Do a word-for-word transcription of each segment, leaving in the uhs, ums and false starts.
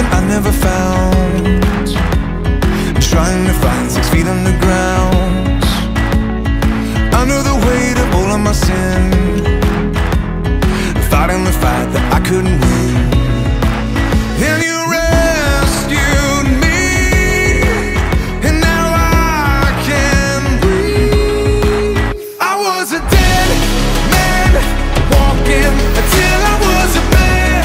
I never found, trying to find six feet underground, under the weight of all of my sin, fighting the fight that I couldn't win. And you rescued me, and now I can breathe. I was a dead man, walking until I was a man,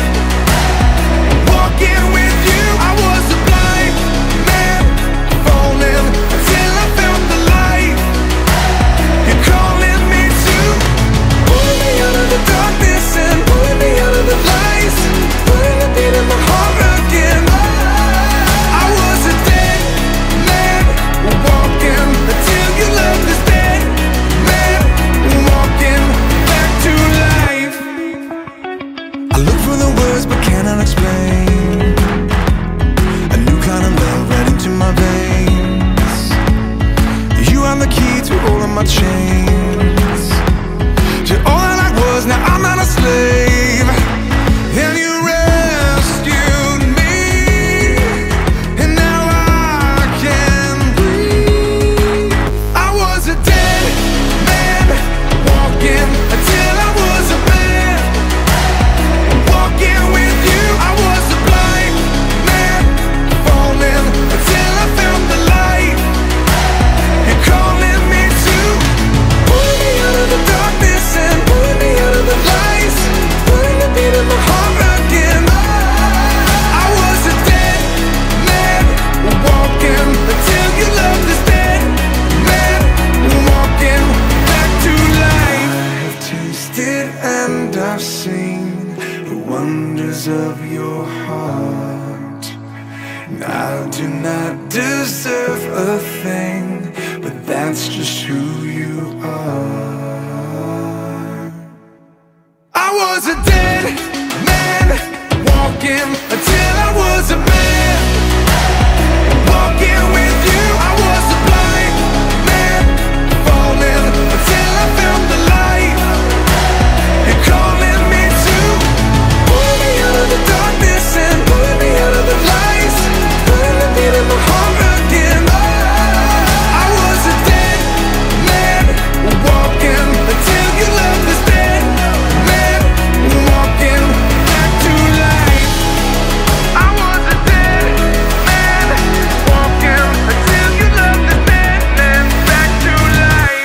walking with you. I was a blind man, falling until I found the light. You're calling me to pull me out of the darkness and pull me out of the lies, putting a beat in my heart again. I was a dead man, walking until you left this dead man, walking back to life. I look for the words but cannot explain a new kind of love right into my veins. You are the key to all of my chains, to all that I was, now I'm not a slave. And you rescued me, and now I can breathe. I was a dead man, walking until I was a man, walking with you. I was a blind man, falling until I found the light. You're calling me to pull me out of the darkness and pull me out of the lies, putting a beat in my heart again. I was a dead man, walking until you left this dead man, walking back to life. I've tasted and I've seen the wonders of your heart. And I do not deserve a thing, but that's just who you are. I was a dead man, walking until I was a man, walking with you. I was a blind man, falling until I found the light. You're calling me to pull me out of the darkness and pull me out of the lies, putting a beat in my heart again. I was a dead man, walking until you left this dead man, walking back to life. I was a dead man, walking until you left this dead man, back to life.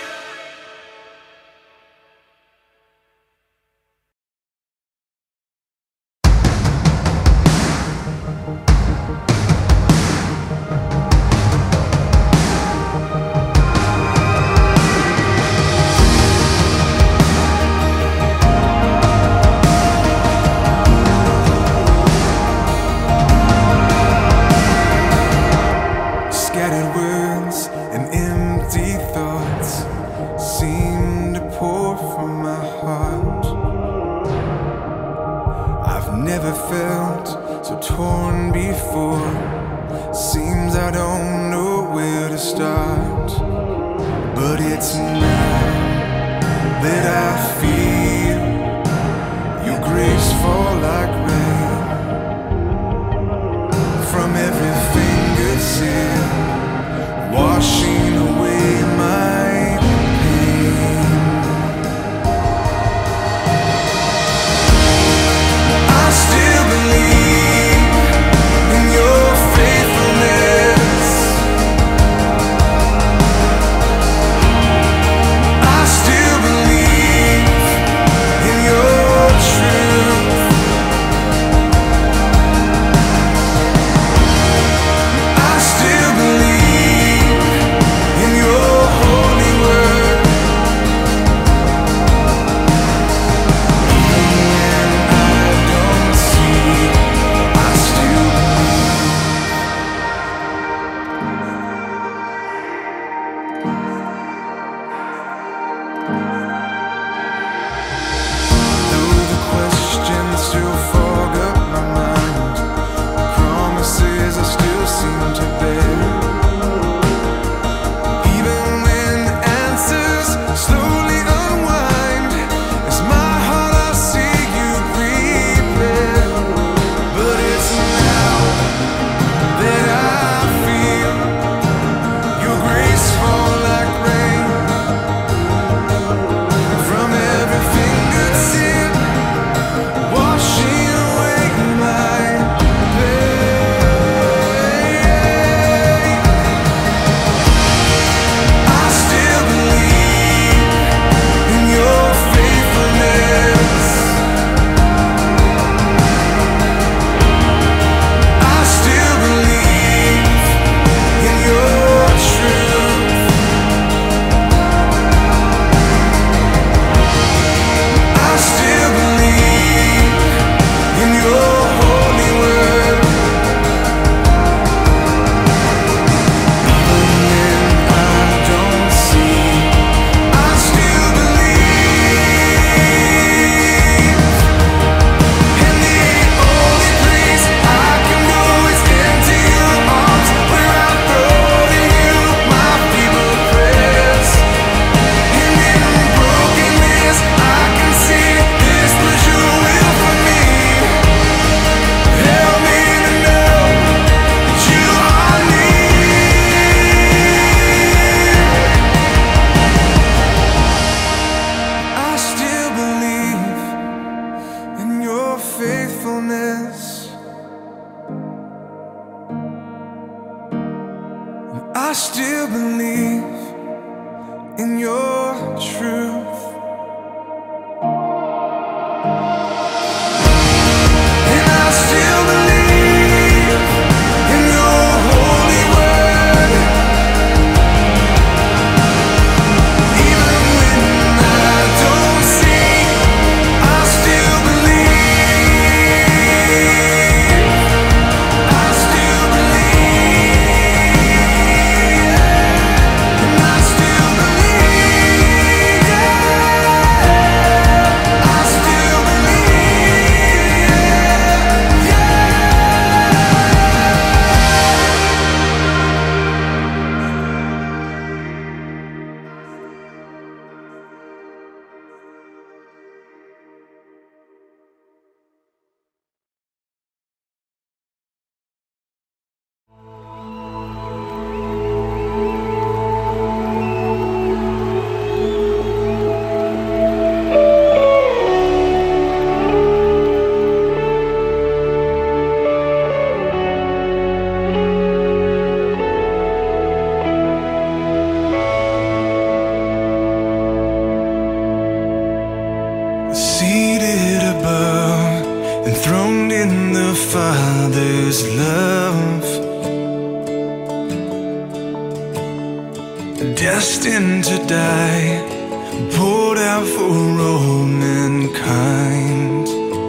Scattered words and empty thoughts seem to pour from my heart. I've never felt so torn before. Seems I don't know where to start, but it's now that I feel your grace fall like rain from every fingertip, washing away my pain. I still believe in your faithfulness. I still believe in your truth. And I still believe in your holy word. Even when I don't see, I still believe. I still believe. And I still believe. Yeah. I still believe. Yeah. Seated above, enthroned in the Father's love, destined to die, poured out for all mankind.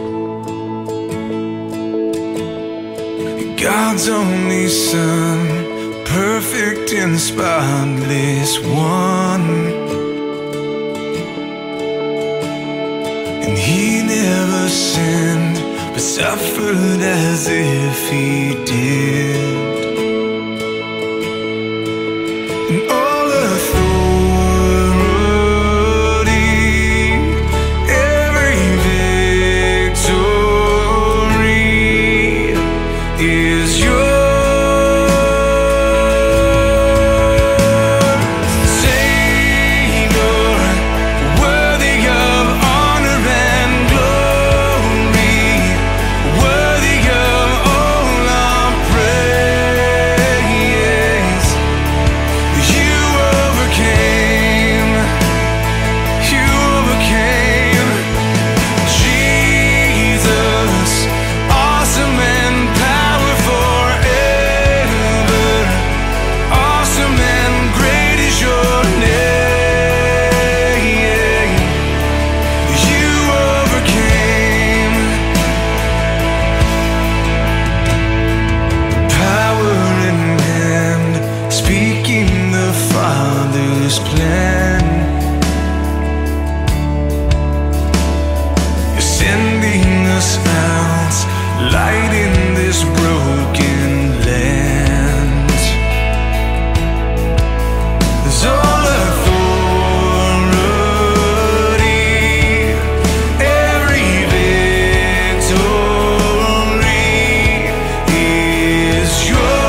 God's only Son, perfect and spotless one. And he never sinned, but suffered as if he did. And all authority, every victory is yours. Savior, worthy of honor and glory, worthy of all our praise. You overcame, you overcame. Jesus, awesome and power forever. Awesome and great is your name. You overcame. Power in hand, speaking the Father's plan. You're sending us out, light in this broken land. There's all authority, every victory is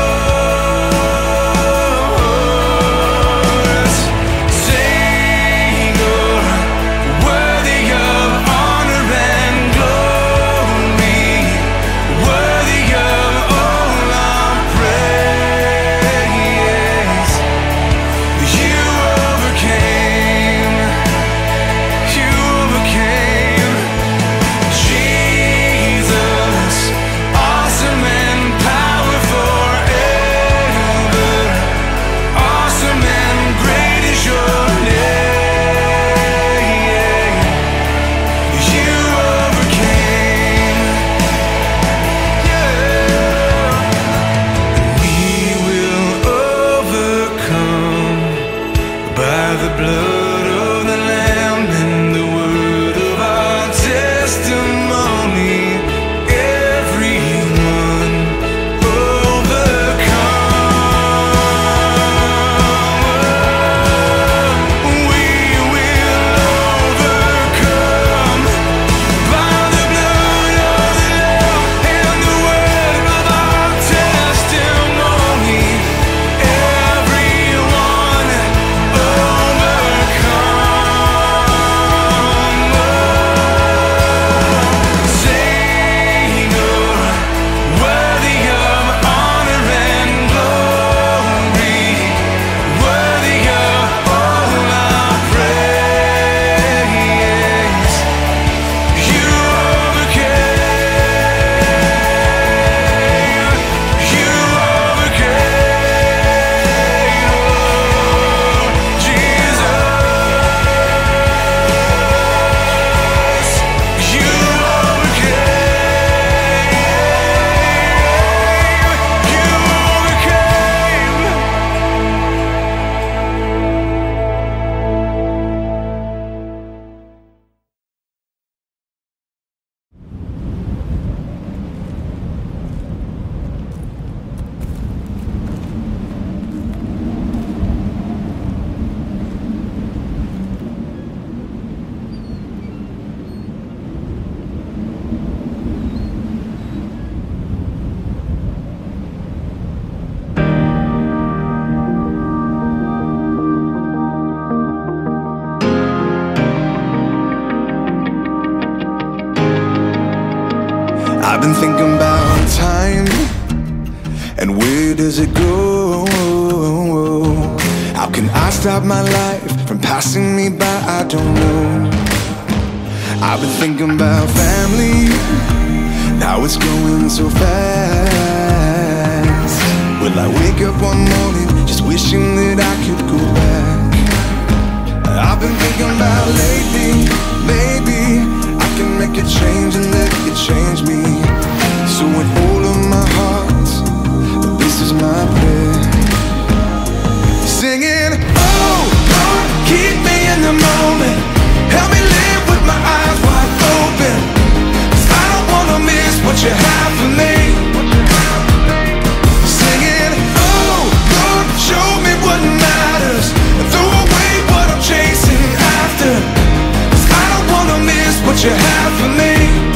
yours. Savior, worthy of honor and glory, worthy of all our praise. You overcame, you overcame. Jesus, awesome and power forever. Awesome and great is your name. You overcame. Yeah. We will overcome by the blood of the Lamb and the word of our testimony. Everyone overcome. We will overcome by the blood of the Lamb and the word of our testimony. Everyone overcome. been thinking about time, and where does it go? How can I stop my life from passing me by? I don't know. I've been thinking about family, now it's going so fast. Will I wake up one morning just wishing that I could go back? I've been thinking about lately, maybe I can make a change and let it change me. So with all of my heart, this is my prayer, singing, oh Lord, keep me in the moment, help me live with my eyes wide open, 'cause I don't wanna miss what you have for me. Singing, oh Lord, show me what matters, and throw away what I'm chasing after, 'cause I don't wanna miss what you have for me.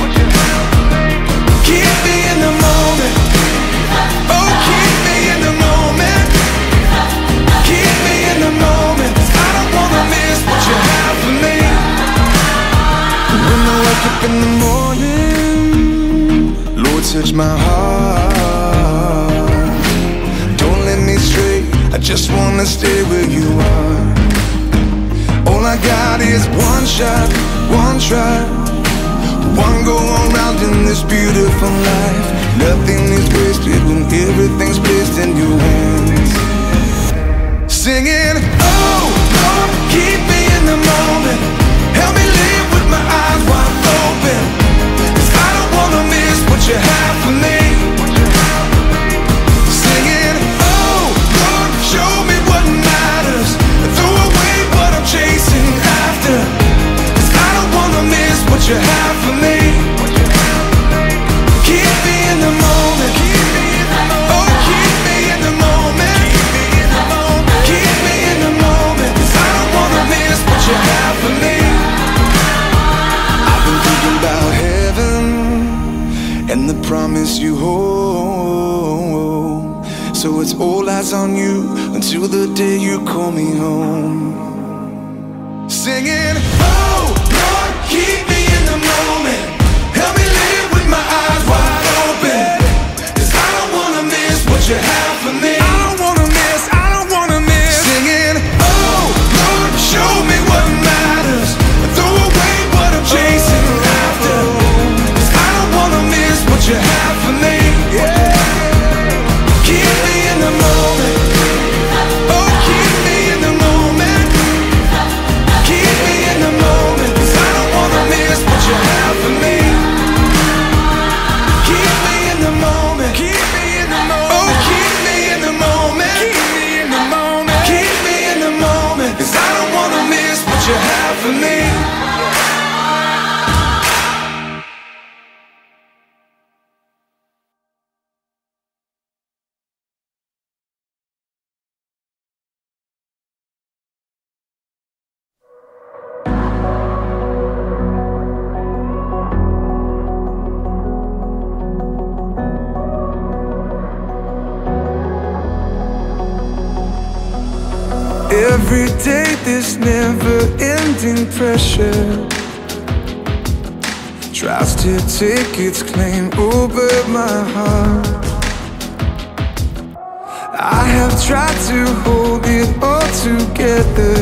Keep me in the moment, oh keep me in the moment, keep me in the moment, 'cause I don't wanna miss what you have for me. When I wake up in the morning, Lord, touch my heart. Don't let me stray, I just wanna stay where you are. All I got is one shot, one try, one go around in this beautiful life. Nothing is wasted when everything's placed in your hands. Singing, oh Lord, keep me in the moment, help me live with my eyes wide open, 'cause I don't wanna miss what you have for me. Singing, oh Lord, show me what matters, and throw away what I'm chasing after, 'cause I don't wanna miss what you have for me. Keep me in the moment, oh keep me in the moment, keep me in the moment, 'cause I don't wanna miss what you have for me. I've been thinking about heaven and the promise you hold, so it's all eyes on you until the day you call me home. Singing, oh Lord, keep me in the moment, help me live with my eyes wide open, 'cause I don't wanna miss what you have for me. I don't wanna miss, I don't wanna miss. Singing, oh Lord, show me what matters, and throw away what I'm chasing after, 'cause I don't wanna miss what you have for me. Yeah. Keep me in the moment, oh keep me in the moment, keep me in the moment, 'cause I don't wanna miss what you have for me. Keep me in the moment, keep me in the moment, oh keep me in the moment, keep me in the moment, keep me in the moment, 'cause I don't wanna miss what you have for me. Every day this never-ending pressure tries to take its claim over my heart. I have tried to hold it all together,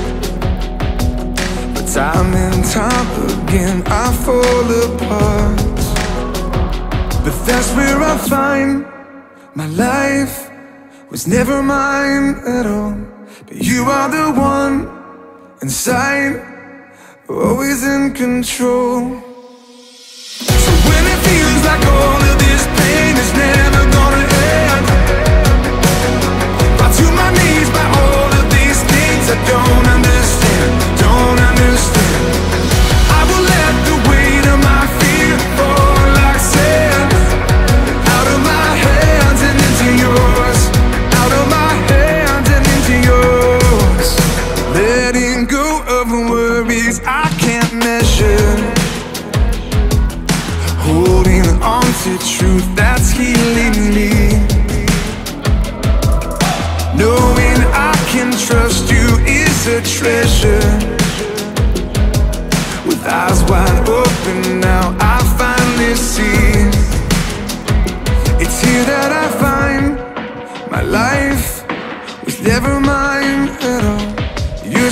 but time and time again I fall apart. But that's where I find my life was never mine at all, but you are the one inside, always in control. So when it feels like all of this pain is never gonna end, fall to my knees by all of these things I don't understand, don't understand. I will let the weight of my fear fall like sand, out of my hands and into yours, out of my hands and into yours. Letting go of worries I can't measure, holding on to truth that's healing me, knowing I can trust you is a treasure. With eyes wide open now I finally see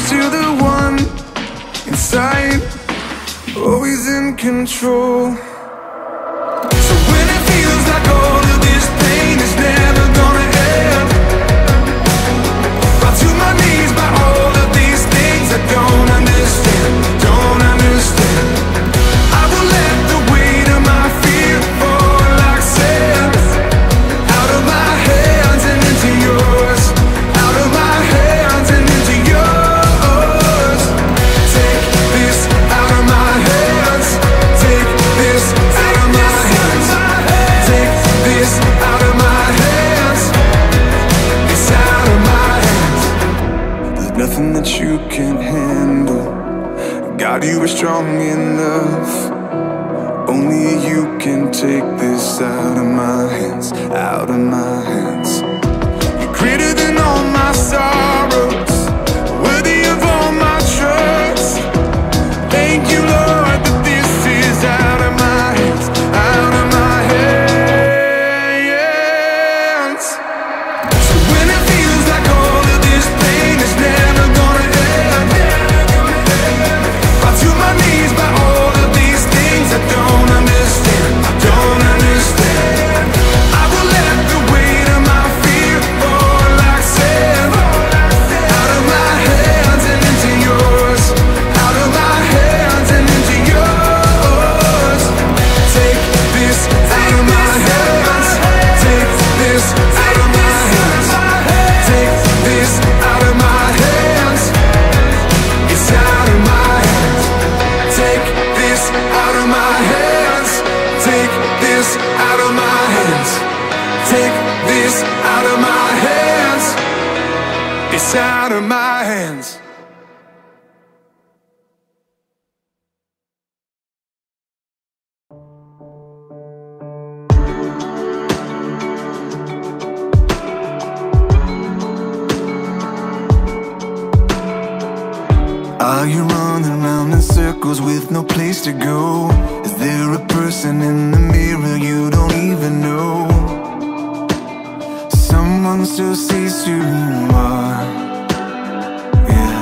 to the one inside, always in control. So when it feels like all of this pain is never gonna end, fall to my knees by all of these things I don't understand, don't understand. I will let the weight of my fear fall like sand, out of my hands and into yours, out of my hands and into yours. Take this out of my hands, take this out of my hands, take this out of my hands, it's out of my hands. There's nothing that you can't handle, God, you are strong enough. Only you can take this out of my hands, out of my hands. You're greater than all my sorrows, worthy of all my trust. Thank you, Lord, that this is out of my hands, out of my hands. So when it feels like all of this pain is never gonna end, fall to my knees by all of these things I don't understand, I don't understand. I will let the weight of my fear fall like sand, out of my hands and into yours, out of my hands and into yours. Take this out of my hands, take this out of my hands, take this out of my hands, it's out of my hands. Take this out of my hands, take this out of my hands, take this out of my hands, it's out of my hands. Are you running round in circles with no place to go? Is there a person in the mirror you don't even know? Someone still sees who you are, yeah.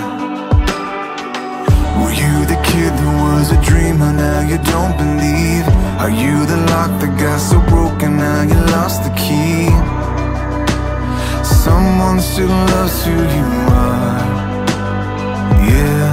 Were you the kid who was a dreamer, now you don't believe? Are you the lock that got so broken, now you lost the key? Someone still loves who you are, yeah.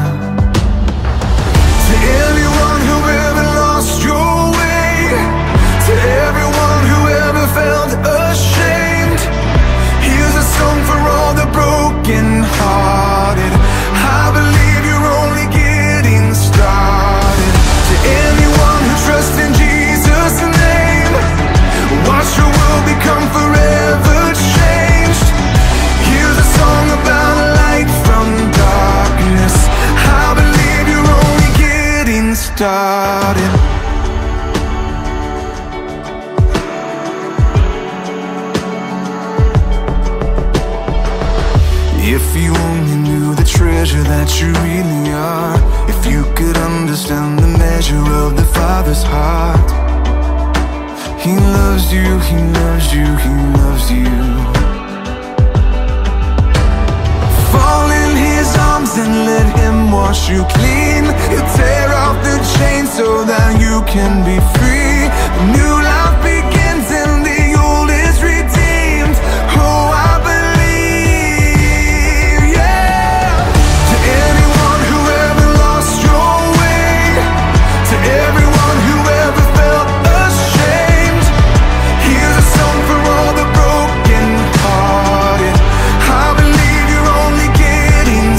To everyone who ever lost your way, to everyone who ever felt ashamed, here's a song for all the broken hearted. I believe you're only getting started. To anyone who trusts in Jesus' name, watch your world become forever changed. Here's a song about a light from darkness. I believe you're only getting started. If you only knew the treasure that you really are, if you could understand the measure of the Father's heart. He loves you, He loves you, He loves you. Fall in His arms and let Him wash you clean. He'll tear off the chains so that you can be free. The new life begins and the old is redeemed. Oh, I believe, yeah. To anyone who ever lost your way, to everyone who ever felt ashamed, here's a song for all the broken hearted. I believe you're only getting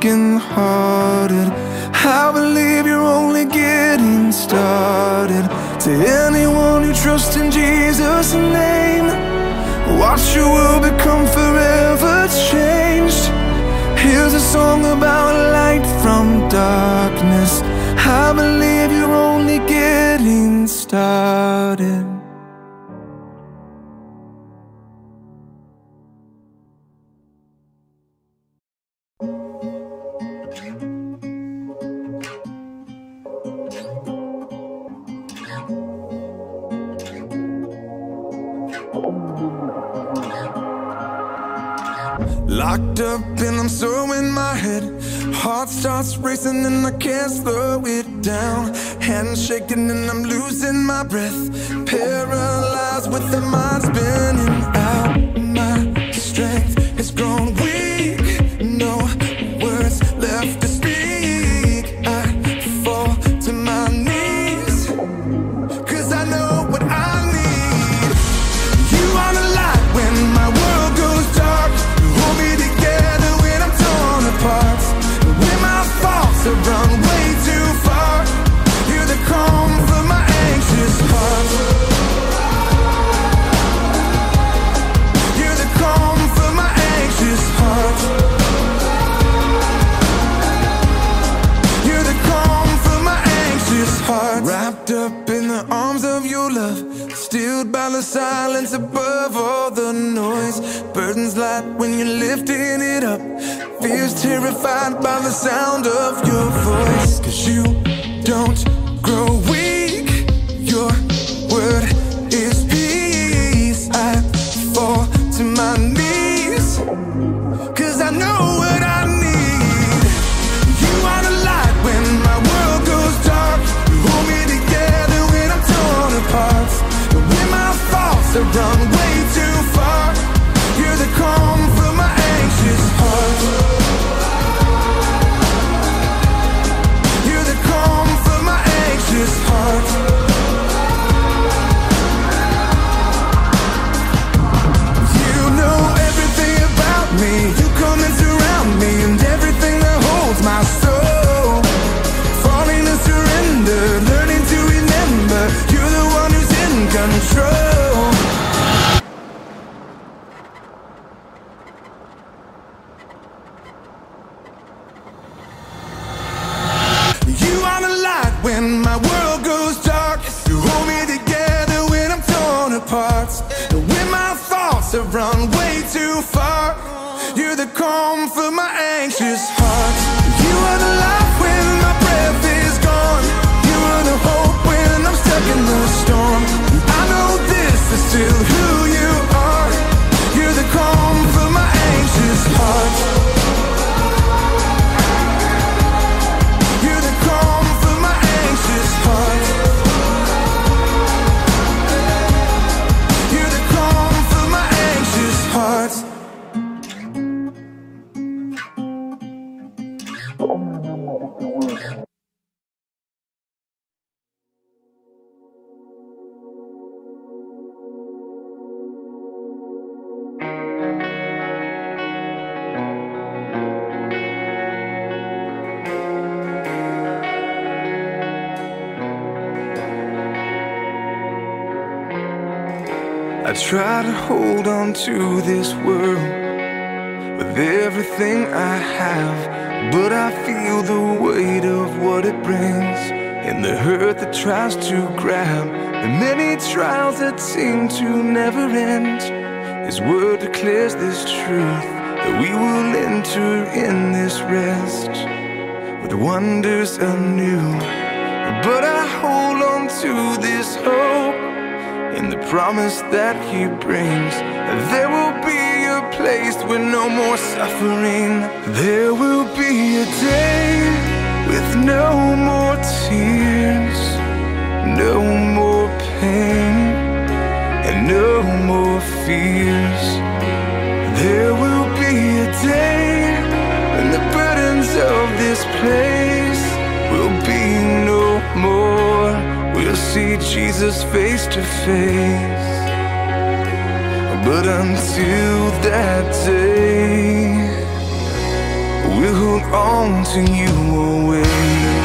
brokenhearted, I believe you're only getting started. To anyone who trusts in Jesus' name, watch your world become forever changed. Here's a song about light from darkness. I believe you're only getting started. Locked up and I'm so in my head. Heart starts racing and I can't slow it down. Hands shaking and I'm losing my breath. Paralyzed with the mind spinning out. My strength has grown weak, no words left to speak. I fall to my knees, cause I know what I need. You are the light when my world goes dark. Hold me together when I'm torn apart. When my thoughts have run way too far, you're the calm for my anxious heart. You're the calm for my anxious heart. You're the calm for my anxious heart. Wrapped up in the arms of your love, stilled by the silence above all the noise. Burdens light when you're lifting it up, fears terrified by the sound of your voice. Cause you don't grow weak, your word is peace. I fall to my knees, cause I know what I need. You are the light when my world goes dark. You hold me together when I'm torn apart. When my thoughts have run way too far, you're the calm for my anxious heart. You're the calm for my anxious heart. You know everything about me. You come and surround me and everything that holds my soul. Falling to surrender, learning to remember, you're the one who's in control. You are the light when my world goes dark. You hold me together when I'm torn apart. When my thoughts have run way too far, you're the calm for my anxious heart. You are the light when my breath is gone. You are the hope when I'm stuck in the storm. I know this is still who you are. You're the calm for my anxious heart. You're the calm for my anxious heart. You're the calm for my anxious heart. I try to hold on to this world with everything I have, but I feel the weight of what it brings, and the hurt that tries to grab, the many trials that seem to never end. His word declares this truth, that we will enter in this rest with wonders anew. But I hold on to this hope in the promise that He brings. There will be a place with no more suffering. There will be a day with no more tears, no more pain, and no more fears. There will be a day when the burdens of this place will be no more. We'll see Jesus face to face. But until that day, we'll hold hold on to you always.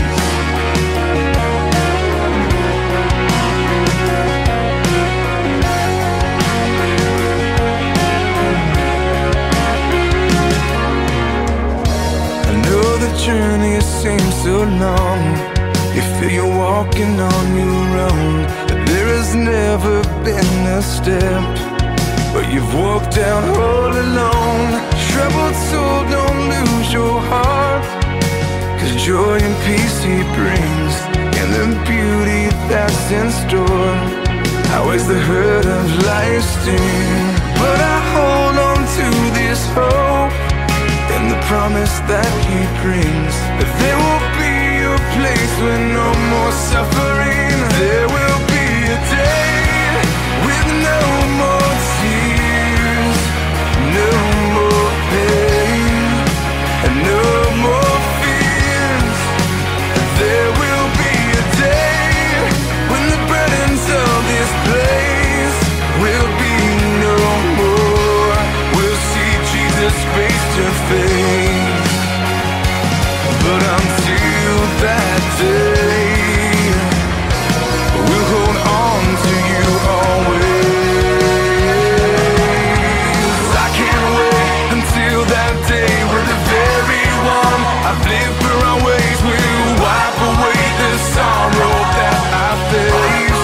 I know the journey seems so long, you feel you're walking on your own, but there has never been a step where you've walked down all alone. Troubled soul, don't lose your heart, 'cause joy and peace He brings, and the beauty that's in store outweighs the hurt of life's sting. But I hold on to this hope and the promise that He brings, that there will be a place with no more suffering. There will be a day with no more tears, no more pain, and no more fears. There will be a day when the burdens of this place will be no more. We'll see Jesus face to face. But until that day, we'll hold on to you always. I can't wait until that day where the very one I've lived for always will wipe away the sorrow that I face.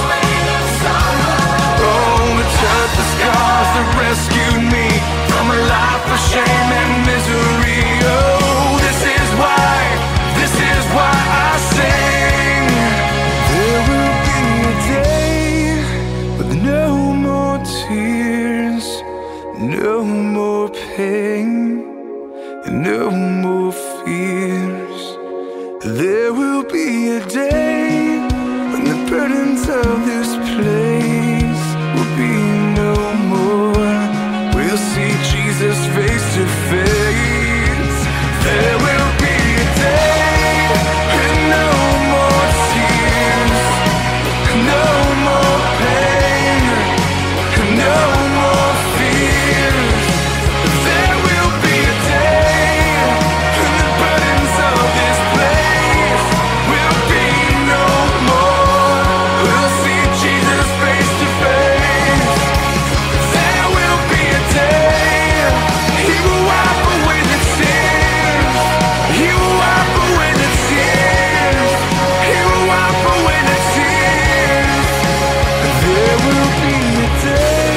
Oh, the touch, the scars that rescued me from a life of shame and misery. Oh, this is why, this is why I sing. There will be a day with no more tears, no more pain, and no more fears. There will be a day when the burdens of this place will be no more. We'll see Jesus face to face. There will be a day with no more tears, no more pain, no more fears. There will be a day when the burdens of this place will be no more. We'll see Jesus face to face. There will be a day He will wipe away the tears. He will wipe away the tears. He will wipe away the tears. There will be a day.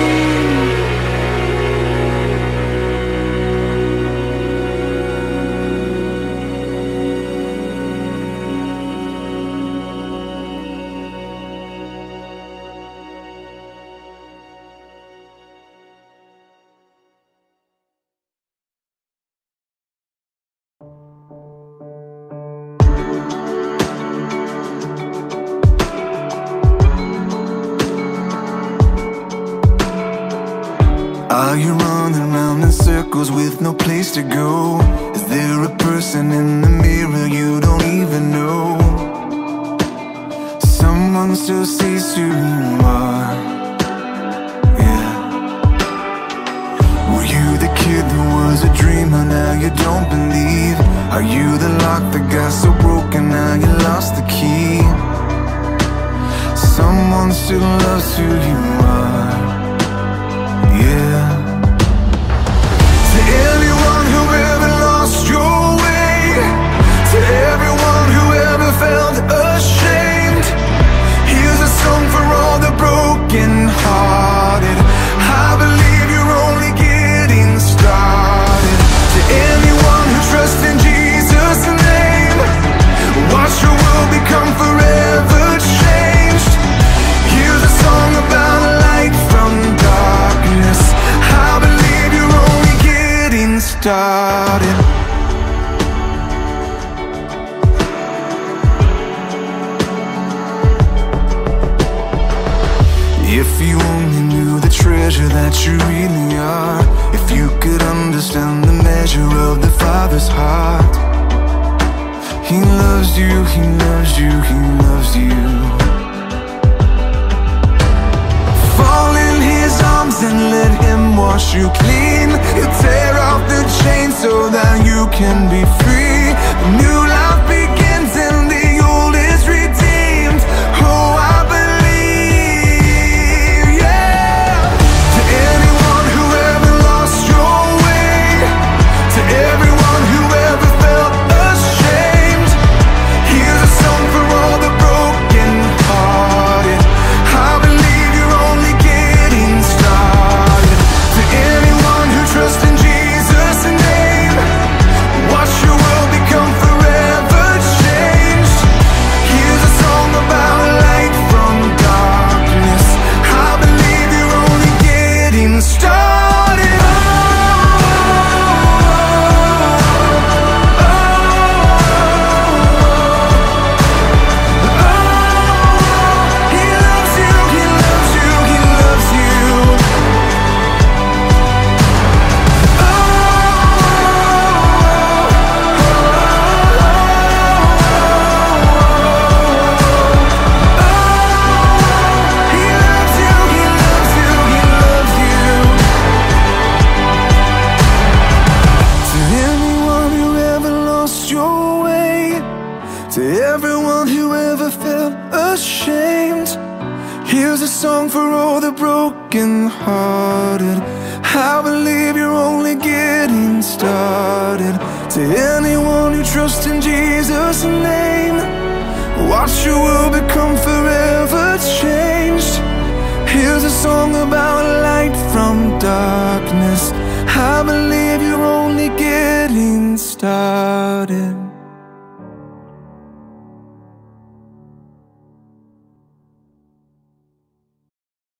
Are you running round in circles with no place to go? Is there a person in the mirror you don't even know? Someone still sees who you are. Yeah. Were you the kid who was a dreamer, now you don't believe? Are you the lock that got so broken, now you lost the key? Someone still loves who you are. Yeah. To everyone who ever lost your way, to everyone who ever felt ashamed, here's a song for all the broken hearted. I believe you're only getting started. To anyone who trusts in Jesus' name, watch your world become forever changed. Here's a song about a light from darkness. I believe you're only getting started. If you only knew the treasure that you really are, if you could understand the measure of the Father's heart. He loves you, He loves you, He loves you. Fall in His arms arms and let Him wash you clean. He'll tear off the chains so that you can be free. A new life begins and the old is redeemed. Oh, I believe, yeah. To anyone who ever lost your way, to everyone who ever felt ashamed, here's a song for all the broken hearted. I believe you're only getting started. To anyone who trusts in Jesus' name, watch your world become forever changed. Here's a song about light from darkness. I believe you're only getting started. He loves you, He loves you, He loves you. He loves you, He loves you, He loves you. To anyone who ever lost your way, to everyone who ever felt ashamed, here's a song for all the broken hearted. I believe you're only getting started. To anyone who trusts in Jesus' name, watch your world become forever changed. Here's a song about light from darkness. I believe you're only getting started.